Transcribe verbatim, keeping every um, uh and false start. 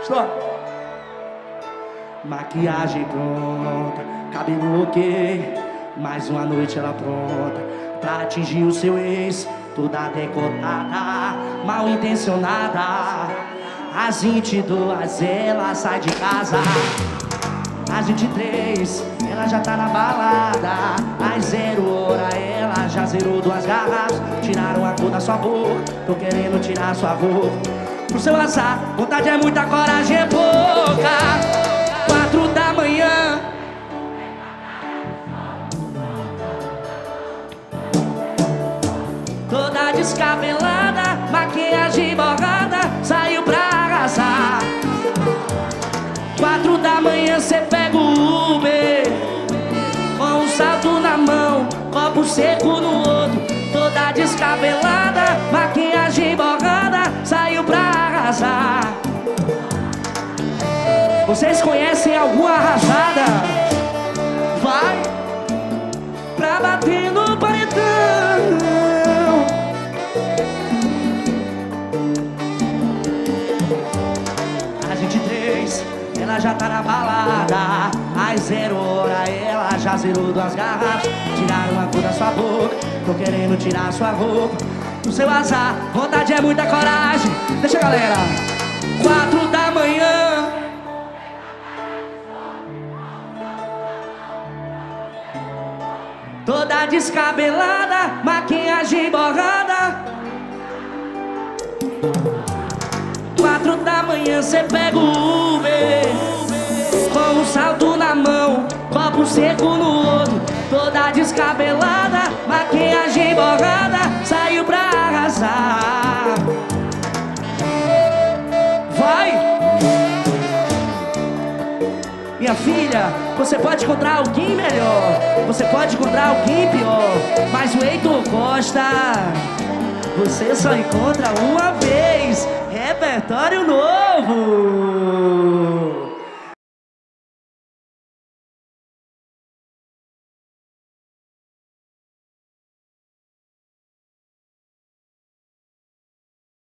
Stop. Maquiagem pronta, cabelo ok, mais uma noite ela pronta pra atingir o seu ex. Toda decotada, mal intencionada. Às vinte e duas ela sai de casa. Às vinte e três ela já tá na balada. Às zero hora ela já zerou duas garrafas. Tiraram a cor da sua boca, tô querendo tirar sua roupa. Pro seu azar, vontade é muita, coragem é pouca. Quatro da manhã, toda descabelada, maquiagem borrada, saiu pra arrasar. Quatro da manhã cê pega o Uber, com um salto na mão, copo seco no outro. Toda descabelada, maquiagem borrada, saiu pra arrasar. Vocês conhecem alguma arrasada? Vai pra bater no paredão. Às vinte e três ela já tá na balada. Às zero hora ela já zerou duas garrafas. Tiraram a cor da sua boca, tô querendo tirar sua roupa. No seu azar, vontade é muita, coragem. Deixa a galera. Quatro da manhã, toda descabelada, maquiagem borrada. Quatro da manhã cê pega o Uber, com um salto na mão, copo seco no outro. Toda descabelada, maquiagem borrada, saiu pra arrasar. Vai! Minha filha, você pode encontrar alguém melhor, você pode encontrar alguém pior, mas o Heitor Costa você só encontra uma vez. Repertório novo.